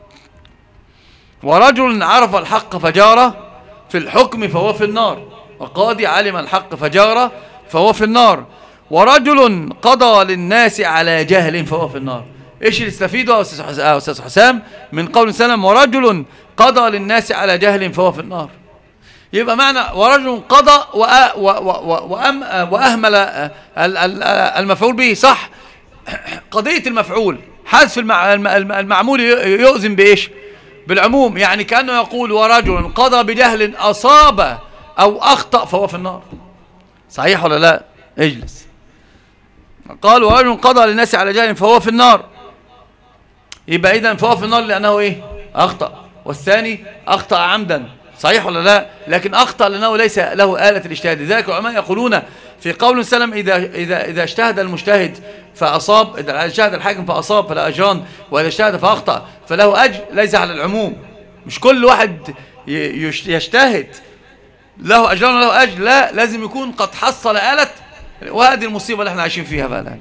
ورجل عرف الحق فجار في الحكم فهو في النار، وقاضي علم الحق فجار فهو في النار، ورجل قضى للناس على جهل فهو في النار. ايش اللي استفيده يا استاذ حسام من قول سلم ورجل قضى للناس على جهل فهو في النار؟ يبقى معنى ورجل قضى وأهمل المفعول به، صح؟ قضية المفعول حذف المعمول يؤذن بإيش؟ بالعموم. يعني كأنه يقول ورجل قضى بجهل أصاب أو أخطأ فهو في النار. صحيح ولا لا؟ اجلس. قال ورجل قضى للناس على جهل فهو في النار، يبقى إذن فهو في النار لأنه إيه؟ أخطأ. والثاني أخطأ عمدا، صحيح ولا لا؟ لكن أخطأ لأنه ليس له آلة الاجتهاد. لذلك العلماء يقولون في قول سلم: إذا إذا إذا اجتهد المجتهد فأصاب، إذا اجتهد الحاكم فأصاب فلا أجران، وإذا اجتهد فأخطأ فله أجر. ليس على العموم، مش كل واحد يجتهد له أجران وله أجر، لا، لازم يكون قد حصل آلة. وهذه المصيبة اللي احنا عايشين فيها بقى الآن.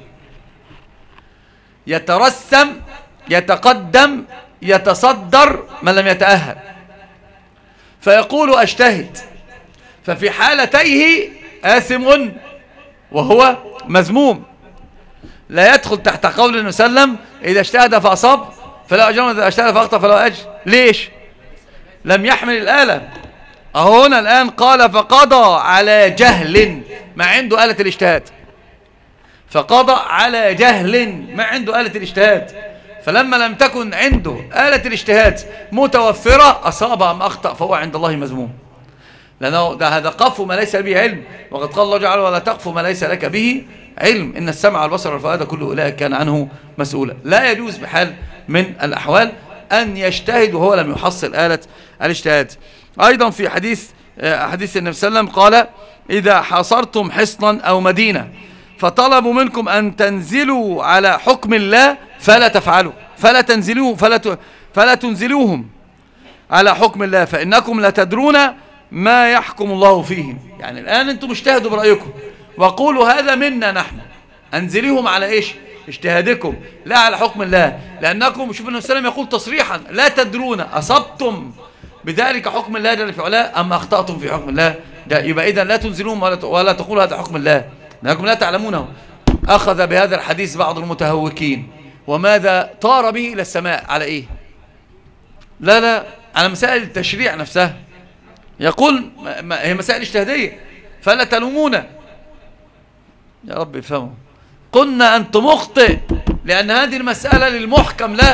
يترسم، يتقدم، يتصدر من لم يتأهل، فيقول أجتهد، ففي حالتيه آثم وهو مذموم. لا يدخل تحت قول النبي صلى الله عليه وسلم: إذا اجتهد فأصاب فلا أجر، وإذا اجتهد فأخطأ فلا أجر. ليش؟ لم يحمل الآلة. أهو هنا الآن قال فقضى على جهل، ما عنده آلة الاجتهاد، فقضى على جهل ما عنده آلة الاجتهاد. فلما لم تكن عنده آلة الاجتهاد متوفرة أصاب أم أخطأ فهو عند الله مذموم، لأنه ده هذا قف ما ليس به علم. وقد قال الله تعالى: ولا تقف ما ليس لك به علم، إن السمع والبصر والفؤاد كل أولئك كان عنه مسؤولا. لا يجوز بحال من الأحوال أن يجتهد وهو لم يحصل آلة الاجتهاد. أيضا في حديث حديث النبي صلى الله عليه وسلم قال: إذا حاصرتم حصنا أو مدينة فطلبوا منكم أن تنزلوا على حكم الله فلا تفعلوا، فلا تنزلوه فلا فلا تنزلوهم على حكم الله، فإنكم لا تدرون ما يحكم الله فيهم. يعني الآن أنتم اجتهدوا برأيكم وقولوا هذا منا نحن، أنزليهم على إيش؟ اجتهادكم لا على حكم الله، لأنكم شوف النبي صلى الله عليه وسلم يقول تصريحا لا تدرون أصبتم بذلك حكم الله جل في علاه أما أخطأتم في حكم الله. ده يبقى إذن لا تنزلون ولا, ولا تقولوا هذا حكم الله لأنكم لا تعلمونه. أخذ بهذا الحديث بعض المتهوكين وماذا طار به إلى السماء على إيه؟ لا لا على مسائل التشريع نفسها، يقول ما هي مسائل اجتهادية فلا تلومونا. يا رب افهموا، قلنا أنت مخطئ لأن هذه المسألة للمحكم لا،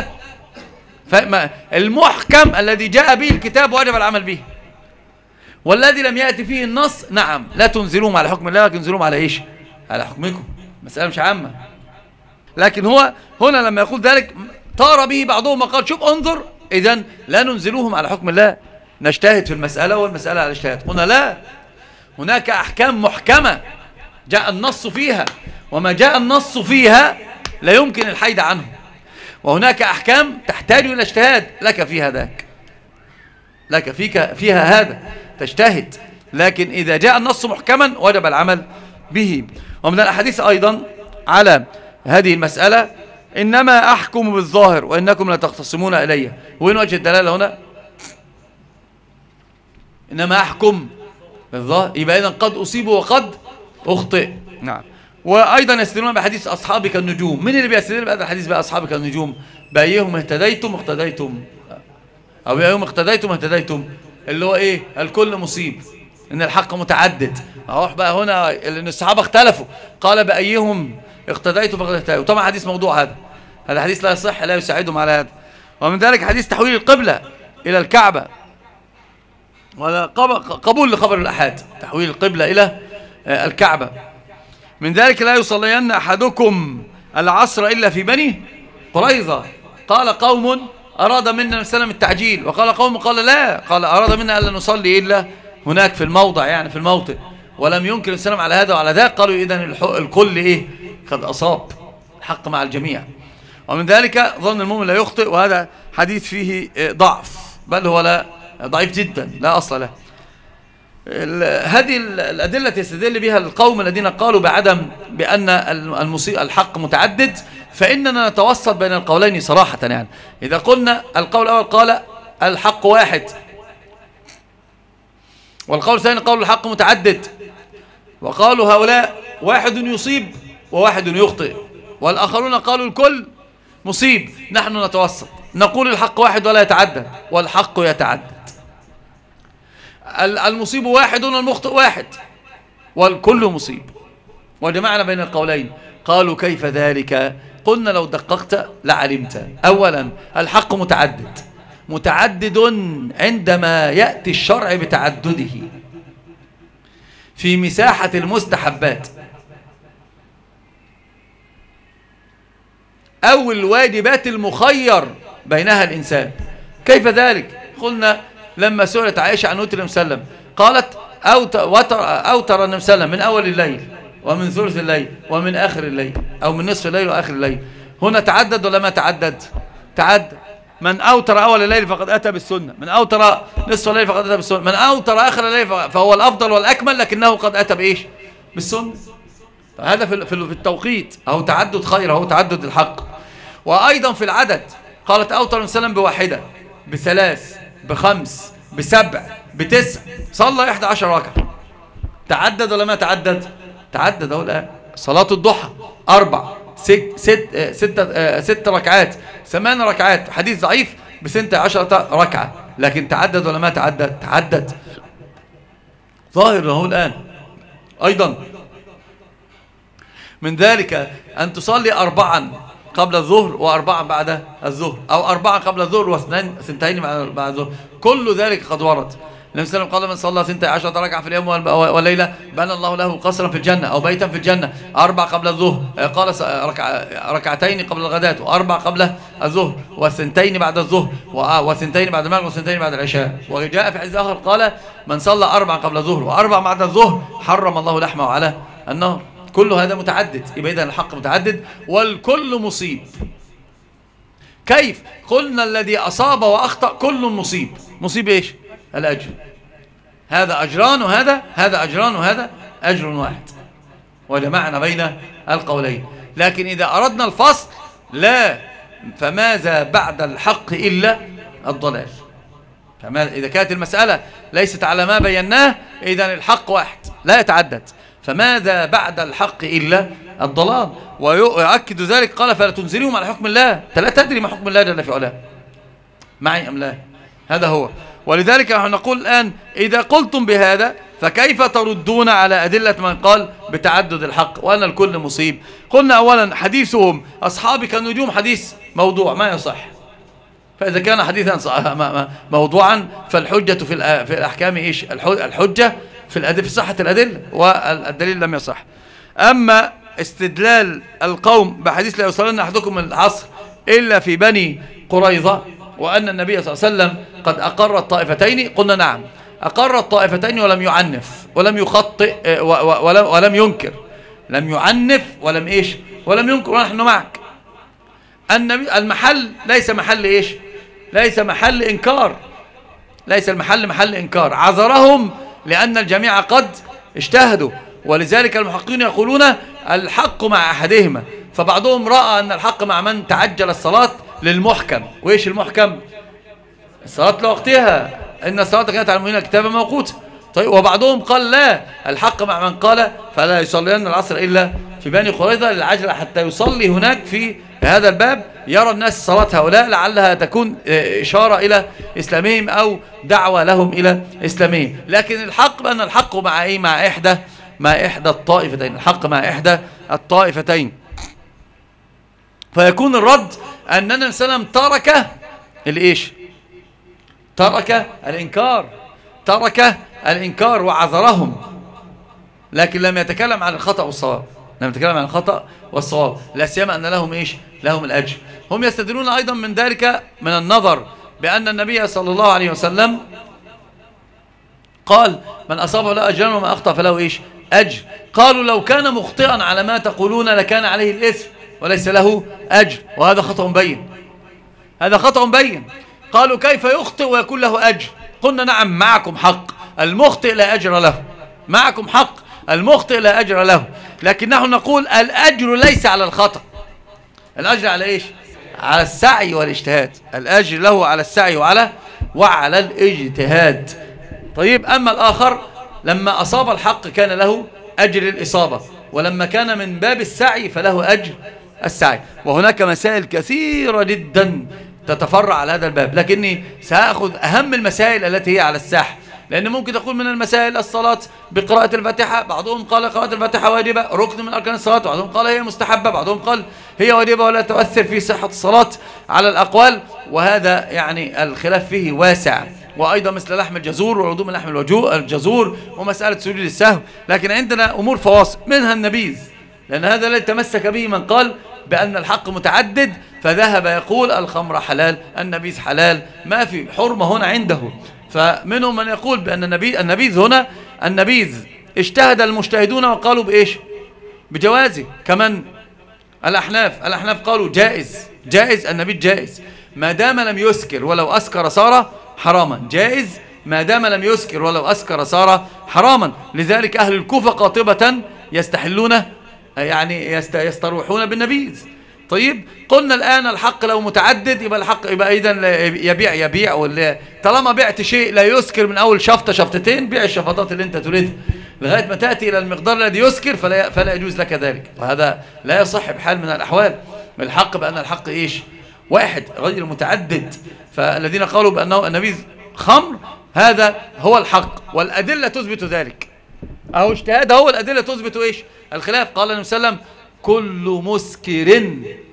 المحكم الذي جاء به الكتاب وجب العمل به، والذي لم يأتي فيه النص نعم لا تنزلوهم على حكم الله لكن تنزلوهم على إيش؟ على حكمكم. مسألة مش عامة، لكن هو هنا لما يقول ذلك طار به بعضهم وقال شوف انظر إذن لا ننزلوهم على حكم الله، نجتهد في المسألة والمسألة على الاجتهاد. قلنا لا، هناك أحكام محكمة جاء النص فيها، وما جاء النص فيها لا يمكن الحيد عنه، وهناك أحكام تحتاج إلى اجتهاد لك فيها ذاك، لك فيك فيها هذا تجتهد، لكن إذا جاء النص محكما وجب العمل به. ومن الأحاديث أيضا على هذه المسألة إنما أحكم بالظاهر وإنكم لا تختصمون إلي. وين وجه الدلالة هنا؟ إنما أحكم بالظاهر، يبقى إذن قد أصيب وقد أخطئ. نعم. وأيضا يستدلون بحديث أصحابك النجوم. من اللي بيستدل بهذا الحديث بقى أصحابك النجوم؟ بأيهم اهتديتم اهتديتم أو بأيهم اقتديتم اهتديتم، اللي هو إيه؟ الكل مصيب، إن الحق متعدد. أروح بقى هنا لأن الصحابة اختلفوا، قال بأيهم اقتديتم فقد اهتديتم. طبعا حديث موضوع، هذا هذا حديث لا يصح، لا يساعدهم على هذا. ومن ذلك حديث تحويل القبلة إلى الكعبة، ولا قبول لخبر الأحاد تحويل القبلة إلى الكعبة. من ذلك لا يصلين أحدكم العصر إلا في بني قريظة. قال قوم أراد منا النبي صلى الله عليه وسلم التعجيل، وقال قوم قال لا، قال أراد منا ألا نصلي إلا هناك في الموضع، يعني في الموطن، ولم ينكر السلام على هذا وعلى ذاك. قالوا إذن الكل إيه؟ قد أصاب الحق مع الجميع. ومن ذلك ظن المؤمن لا يخطئ، وهذا حديث فيه ضعف، بل هو لا ضعيف جدا لا أصل له. هذه الأدلة يستدل بها القوم الذين قالوا بعدم بأن الحق متعدد، فإننا نتوسط بين القولين صراحة. يعني إذا قلنا القول الأول قال الحق واحد، والقول الثاني قول الحق متعدد، وقالوا هؤلاء واحد يصيب وواحد يخطئ، والآخرون قالوا الكل مصيب، نحن نتوسط نقول الحق واحد ولا يتعدد، والحق يتعدد. المصيب واحد والمخطئ واحد والكل مصيب، وجمعنا بين القولين. قالوا كيف ذلك؟ قلنا لو دققت لعلمت. أولا الحق متعدد، متعدد عندما يأتي الشرع بتعدده في مساحة المستحبات أو الواجبات المخير بينها الإنسان. كيف ذلك؟ قلنا لما سئلت عائشة عن وتر النبي صلى الله عليه وسلم قالت أوتر النبي صلى الله عليه وسلم من أول الليل ومن ثلث الليل ومن آخر الليل، أو من نصف الليل وآخر الليل. هنا تعدد ولا ما تعدد؟ تعدد. من أوتر أول الليل فقد أتى بالسنة، من أوتر نصف الليل فقد أتى بالسنة، من أوتر آخر الليل فهو الأفضل والأكمل، لكنه قد أتى بإيش؟ بالسنة. هذا في التوقيت، أو تعدد خير، أو تعدد الحق. وأيضا في العدد قالت أوتر النبي صلى الله عليه وسلم بواحدة، بثلاث، بخمس، بسبع، بتسع، صلى إحدى عشر ركعة. تعدد ولا ما تعدد؟ تعدد. أهو الآن صلاة الضحى أربع، ست ست ست ست ركعات، ثمان ركعات، حديث ضعيف بست عشرة ركعة، لكن تعدد ولا ما تعدد؟ تعدد. ظاهر أهو الآن. أيضا من ذلك أن تصلي أربعا قبل الظهر وأربعا بعد الظهر، أو أربعا قبل الظهر وثنتين بعد الظهر، كل ذلك قد ورد. النبي صلى الله عليه وسلم قال من صلى ثنتي عشرة ركعة في اليوم والليلة بنى الله له قصرا في الجنة أو بيتا في الجنة. أربع قبل الظهر، قال ركع ركعتين قبل الغداة، وأربع قبل الظهر، وثنتين بعد الظهر، وثنتين بعد المغرب، وثنتين بعد العشاء. وجاء في حديث آخر قال من صلى أربع قبل الظهر وأربع بعد الظهر حرم الله لحمه على النار. كل هذا متعدد، يبقى إذن الحق متعدد والكل مصيب. كيف؟ قلنا الذي أصاب وأخطأ كل مصيب. مصيب إيش؟ الأجر. هذا أجران وهذا هذا أجران وهذا أجر واحد، وجمعنا بين القولين. لكن إذا أردنا الفصل لا، فماذا بعد الحق إلا الضلال. فما إذا كانت المسألة ليست على ما بيناه إذن الحق واحد لا يتعدد، فماذا بعد الحق إلا الضلال. ويؤكد ذلك قال فلا تنزلهم على حكم الله، أنت لا تدري ما حكم الله جل في علاه معي أم لا. هذا هو. ولذلك نحن نقول الآن إذا قلتم بهذا فكيف تردون على أدلة من قال بتعدد الحق وأن الكل مصيب؟ قلنا أولا حديثهم أصحابي كالنجوم حديث موضوع ما يصح، فإذا كان حديثا موضوعا فالحجة في الأحكام إيش؟ الحجة في في صحة الأدلة، والدليل لم يصح. أما استدلال القوم بحديث لا يوصلن أحدكم من العصر إلا في بني قريظة وأن النبي صلى الله عليه وسلم قد أقر الطائفتين، قلنا نعم أقر الطائفتين ولم يعنف ولم يخطئ ولم, ولم ينكر، لم يعنف ولم إيش ولم ينكر، ونحن معك. النبي المحل ليس محل إيش؟ ليس محل إنكار، ليس المحل محل إنكار، عذرهم لأن الجميع قد اجتهدوا، ولذلك المحققين يقولون الحق مع أحدهما، فبعضهم رأى أن الحق مع من تعجل الصلاة للمحكم. وإيش المحكم؟ الصلاة لوقتها، إن الصلاة كانت على المؤمنين كتابا موقوتا. طيب وبعضهم قال لا، الحق مع من قال فلا يصلين العصر إلا في بني قريظة للعجلة حتى يصلي هناك في هذا الباب يرى الناس صلاة هؤلاء لعلها تكون إشارة إلى إسلامهم أو دعوة لهم إلى إسلامهم. لكن الحق بأن الحق مع إيه؟ مع إحدى مع إحدى الطائفتين، الحق مع إحدى الطائفتين. فيكون الرد أن النبي صلى الله عليه وسلم ترك الإيش؟ ترك الإنكار، ترك الإنكار وعذرهم، لكن لم يتكلم عن الخطأ والصواب، لم يتكلم عن الخطأ والصواب، لا سيما أن لهم إيش؟ لهم الأجر. هم يستدلون أيضا من ذلك من النظر بأن النبي صلى الله عليه وسلم قال من أصابه له أجران وما أخطأ فله إيش؟ أجر. قالوا لو كان مخطئا على ما تقولون لكان عليه الإثم وليس له أجر، وهذا خطأ بين، هذا خطأ بين. قالوا كيف يخطئ ويكون له أجر؟ قلنا نعم معكم حق، المخطئ لا أجر له، معكم حق، المخطئ لا أجر له، لكن نحن نقول الأجر ليس على الخطأ، الأجر على إيش؟ على السعي والاجتهاد، الأجر له على السعي وعلى وعلى الاجتهاد. طيب أما الآخر لما أصاب الحق كان له أجر الإصابة، ولما كان من باب السعي فله أجر السعي. وهناك مسائل كثيرة جدا تتفرع على هذا الباب، لكني سأخذ أهم المسائل التي هي على الساحة، لأن ممكن تقول من المسائل الصلاة بقراءة الفاتحة، بعضهم قال قراءة الفاتحة واجبة ركن من أركان الصلاة، بعضهم قال هي مستحبة، بعضهم قال هي واجبة ولا تؤثر في صحة الصلاة على الأقوال، وهذا يعني الخلاف فيه واسع. وأيضا مثل لحم الجزور وعدوم لحم الجزور ومسألة سجود السهو. لكن عندنا أمور فواصل منها النبيذ، لأن هذا الذي تمسك به من قال بأن الحق متعدد فذهب يقول الخمر حلال، النبيذ حلال، ما في حرمة هنا عنده. فمنهم من يقول بأن النبيذ, النبيذ هنا النبيذ اجتهد المجتهدون وقالوا بإيش؟ بجوازه. كمان الأحناف الأحناف قالوا جائز، جائز النبيذ جائز ما دام لم يسكر، ولو أسكر صار حراما، جائز ما دام لم يسكر ولو أسكر صار حراما. لذلك أهل الكوفة قاطبة يستحلون يعني يستروحون بالنبيذ. طيب قلنا الآن الحق لو متعدد يبقى الحق يبقى أيضا يبيع يبيع ولا طالما بعت شيء لا يسكر من أول شفطة شفطتين بيع الشفطات اللي أنت تريدها لغاية ما تأتي إلى المقدار الذي يسكر فلا, فلا يجوز لك ذلك، وهذا لا يصح بحال من الأحوال. الحق بأن الحق إيش؟ واحد غير متعدد. فالذين قالوا بأنه النبيذ خمر هذا هو الحق، والأدلة تثبت ذلك. أهو اجتهاد هو الأدلة تثبت إيش؟ الخلاف. قال النبي صلى الله عليه وسلم كل مسكر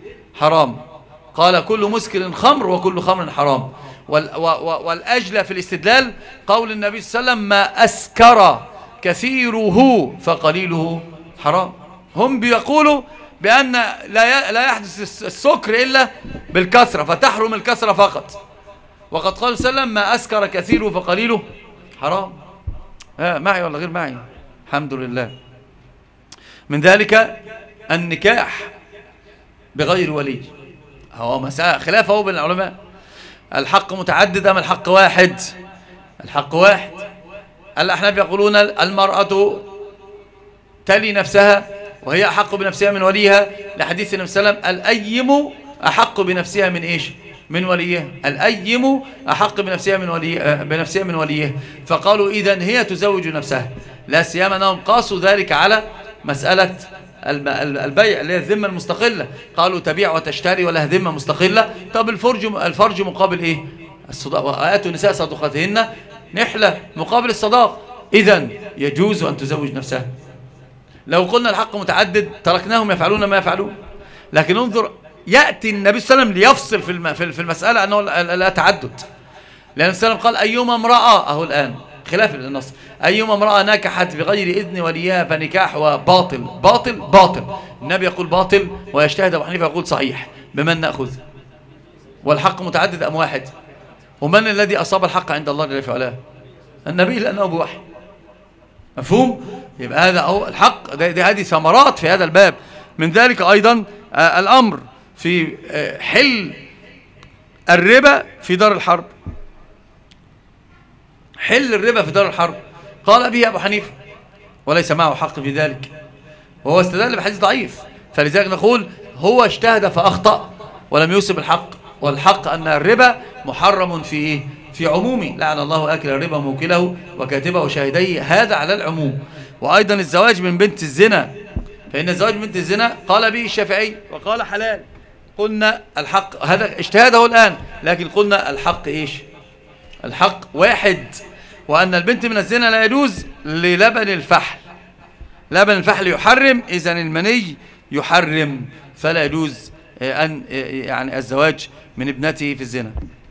حرام، قال كل مسكر خمر وكل خمر حرام. والأجلى في الاستدلال قول النبي صلى الله عليه وسلم ما أسكر كثيره فقليله حرام. هم بيقولوا بأن لا لا يحدث السكر إلا بالكثرة فتحرم الكثرة فقط، وقد قال صلى الله عليه وسلم ما أسكر كثيره فقليله حرام. ها معي ولا غير معي؟ الحمد لله. من ذلك النكاح بغير ولي، هو مسألة خلاف هو بين العلماء، الحق متعدد أم الحق واحد؟ الحق واحد. الأحناف يقولون المرأة تلي نفسها وهي أحق بنفسها من وليها، لحديث النبي صلى الله عليه وسلم الأيم أحق بنفسها من إيش؟ من وليها. الأيم أحق بنفسها من وليها بنفسها من وليها. فقالوا إذن هي تزوج نفسها، لا سيما أنهم قاسوا ذلك على مسألة البيع اللي هي الذمة المستقلة، قالوا تبيع وتشتري ولا ذمة مستقلة. طب الفرج الفرج مقابل إيه؟ الصداق، وآتوا النساء صدقاتهن نحلة مقابل الصداق. إذن يجوز أن تزوج نفسها. لو قلنا الحق متعدد تركناهم يفعلون ما يفعلون، لكن انظر يأتي النبي صلى الله عليه وسلم ليفصل في في المسألة أنه لا تعدد، لأن النبي صلى الله عليه وسلم قال أيما امرأة، أهو الآن خلاف النص، أيما امرأة نكحت بغير إذن وليها فنكاحها باطل باطل باطل. النبي يقول باطل ويجتهد أبو حنيفة يقول صحيح. بمن نأخذ؟ والحق متعدد أم واحد؟ ومن الذي أصاب الحق عند الله جل وعلا؟ النبي، لأنه بوحي. مفهوم؟ يبقى هذا هو الحق. ده هذه ثمرات في هذا الباب. من ذلك أيضا آه الأمر في آه حل الربا في دار الحرب. حل الربا في دار الحرب قال به أبو حنيفة وليس معه حق في ذلك، وهو استدل بحديث ضعيف، فلذلك نقول هو اجتهد فأخطأ ولم يوصب الحق. والحق أن الربا محرم في في عمومه، لعن الله آكل الربا موكله وكاتبه وشاهديه، هذا على العموم. وأيضا الزواج من بنت الزنا، فإن الزواج من بنت الزنا قال به الشافعي وقال حلال. قلنا الحق هذا اجتهاده الآن، لكن قلنا الحق إيش؟ الحق واحد، وأن البنت من الزنا لا يجوز للبن الفحل. لبن الفحل يحرم، إذن المني يحرم، فلا يجوز أن يعني الزواج من ابنته في الزنا.